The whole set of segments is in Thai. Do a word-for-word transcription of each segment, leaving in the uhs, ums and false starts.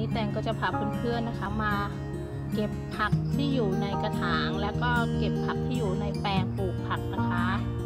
แตงก็จะพาเพื่อนๆนะคะมาเก็บผักที่อยู่ในกระถางแล้วก็เก็บผักที่อยู่ในแปลงปลูกผักนะคะ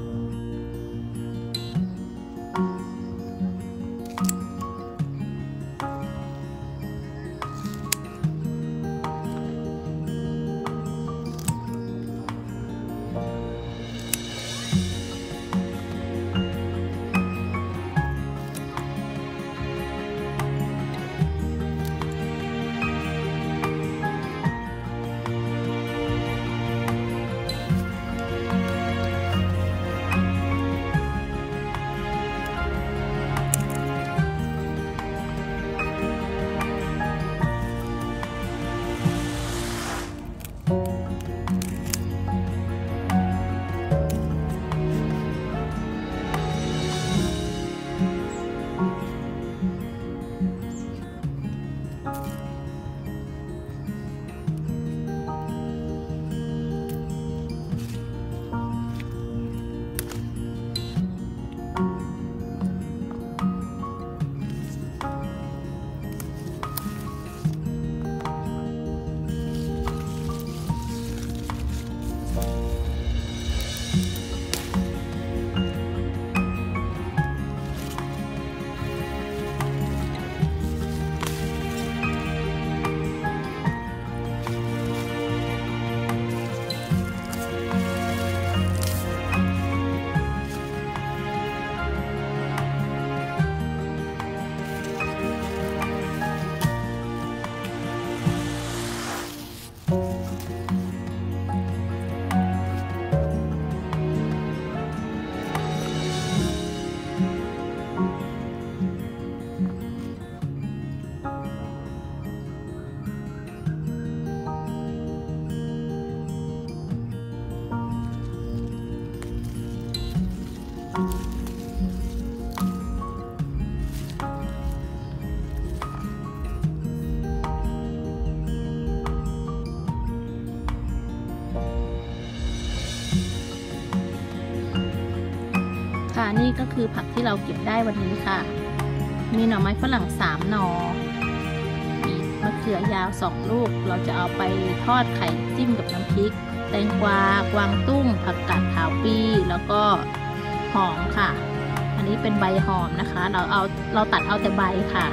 ค่ะนี่ก็คือผักที่เราเก็บได้วันนี้ค่ะมีหน่อไม้ฝรั่งสามหน่อมีมะเขือยาวสองลูกเราจะเอาไปทอดไข่จิ้มกับน้ำพริกแตงกวากวางตุ้งผักกาดขาวปีแล้วก็หอมค่ะอันนี้เป็นใบหอมนะคะเราเอาเราตัดเอาแต่ใบค่ะ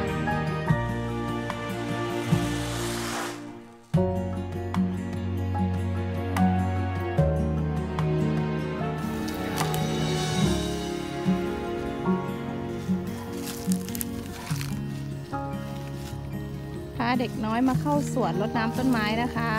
พาเด็กน้อยมาเข้าสวนรดน้ำต้นไม้นะคะ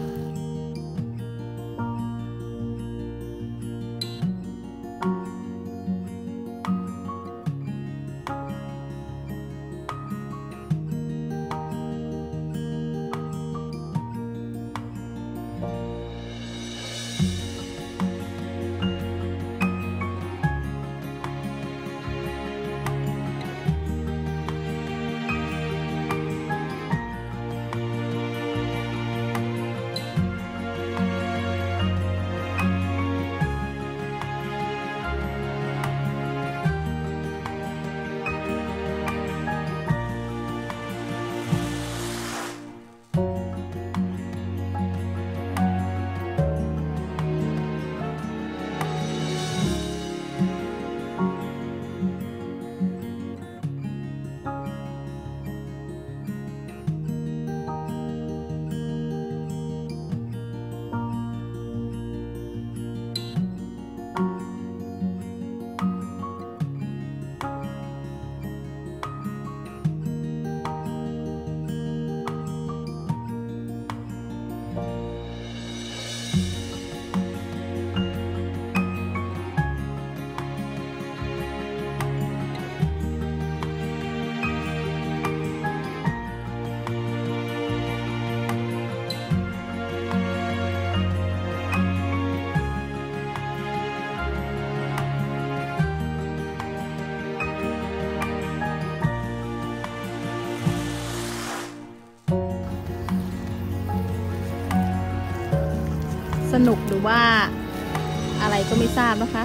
สนุกหรือว่าอะไรก็ไม่ทราบนะคะ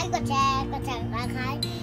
ค์กดแชร์กดแชร์นะคะ